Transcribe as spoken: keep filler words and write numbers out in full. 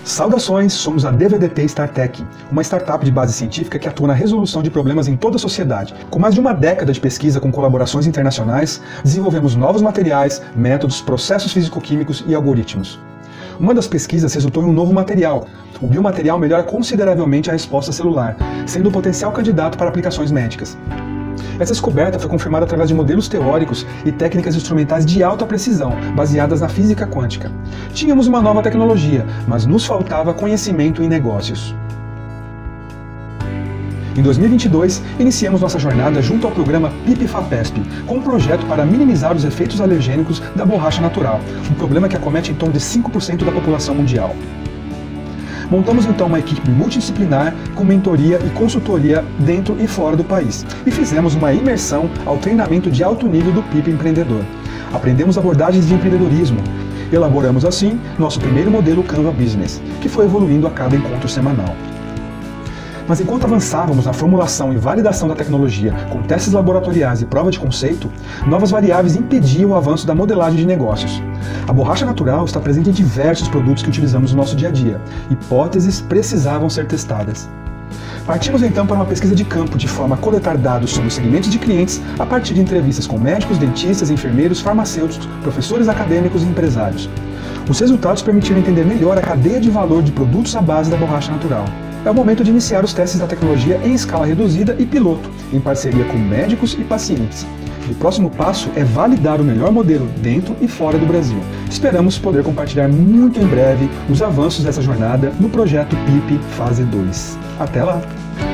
Saudações, somos a D V D T StarTech, uma startup de base científica que atua na resolução de problemas em toda a sociedade. Com mais de uma década de pesquisa com colaborações internacionais, desenvolvemos novos materiais, métodos, processos físico-químicos e algoritmos. Uma das pesquisas resultou em um novo material. O biomaterial melhora consideravelmente a resposta celular, sendo um potencial candidato para aplicações médicas. Essa descoberta foi confirmada através de modelos teóricos e técnicas instrumentais de alta precisão, baseadas na física quântica. Tínhamos uma nova tecnologia, mas nos faltava conhecimento em negócios. Em dois mil e vinte e dois, iniciamos nossa jornada junto ao programa PIP-FAPESP, com um projeto para minimizar os efeitos alergênicos da borracha natural, um problema que acomete em torno de cinco por cento da população mundial. Montamos então uma equipe multidisciplinar com mentoria e consultoria dentro e fora do país. E fizemos uma imersão ao treinamento de alto nível do P I P Empreendedor. Aprendemos abordagens de empreendedorismo. Elaboramos assim nosso primeiro modelo Canva Business, que foi evoluindo a cada encontro semanal. Mas enquanto avançávamos na formulação e validação da tecnologia com testes laboratoriais e prova de conceito, novas variáveis impediam o avanço da modelagem de negócios. A borracha natural está presente em diversos produtos que utilizamos no nosso dia a dia. Hipóteses precisavam ser testadas. Partimos então para uma pesquisa de campo de forma a coletar dados sobre os segmentos de clientes a partir de entrevistas com médicos, dentistas, enfermeiros, farmacêuticos, professores acadêmicos e empresários. Os resultados permitiram entender melhor a cadeia de valor de produtos à base da borracha natural. É o momento de iniciar os testes da tecnologia em escala reduzida e piloto, em parceria com médicos e pacientes. O próximo passo é validar o melhor modelo dentro e fora do Brasil. Esperamos poder compartilhar muito em breve os avanços dessa jornada no projeto P I P Fase dois. Até lá!